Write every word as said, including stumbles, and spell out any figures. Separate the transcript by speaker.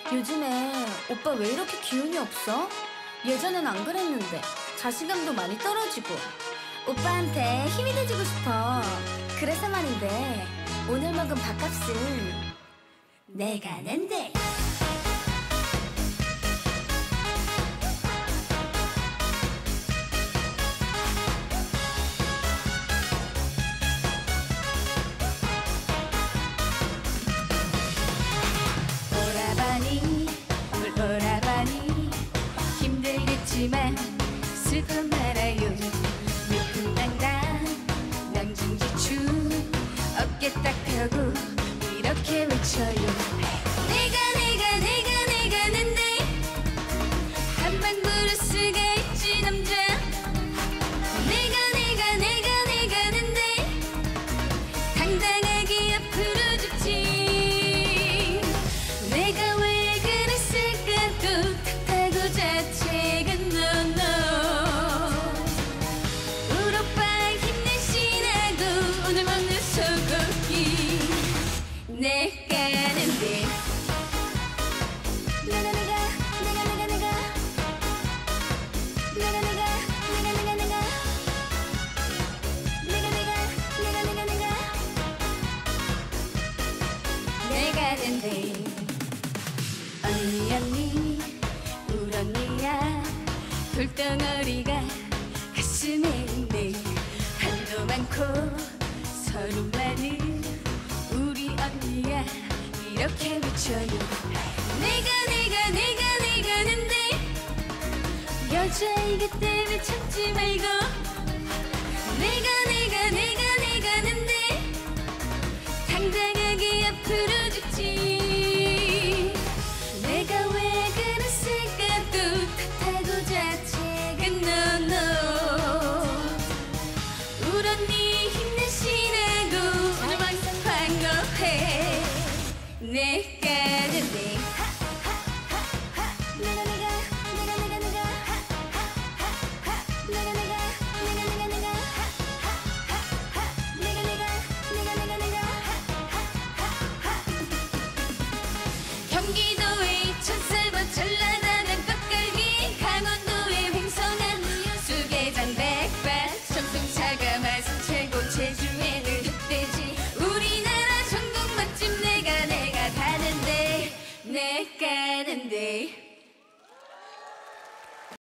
Speaker 1: 요즘에 오빠 왜 이렇게 기운이 없어? 예전엔 안 그랬는데 자신감도 많이 떨어지고. 오빠한테 힘이 돼주고 싶어. 그래서 말인데 오늘 먹은 밥값은 내가 낸대. 오라버니 물 오라버니 힘들겠지만 슬픈 말아요. 밀크당당 낭중지추 어깨 딱 펴고 이렇게 외쳐요. 내가 내가 내가 내가 는데 한방 부를 수가 있지 남자. 내가 내가 내가 내가 는데 당당하게 앞으로 죽지. 내가 왜 그랬을까 또 탓하고 자책은 no no. 우리 오빠 힘내시라고 오늘 먹는 소고기 내가 하는데. 내가 내가 내가 내가 내가 내가 내가 내가 내가 내가 내가 내가 내가 내가 내가 내가 하는데. 언니 언니 울 언니야 돌덩어리가 가슴에 있네. 한도 많고 서로 많은 우리 언니야 이렇게 외쳐요. 내가 내가 내가 내가 는데 여자이기 때문에 참지 말고. 내가 내가 내가 내가 는데 당당하게 앞으로 죽지. 내가 왜 그랬을까 또 탓하고 자책은 no no. 우리 언니 힘내시라고 오늘 방송 광고해. 내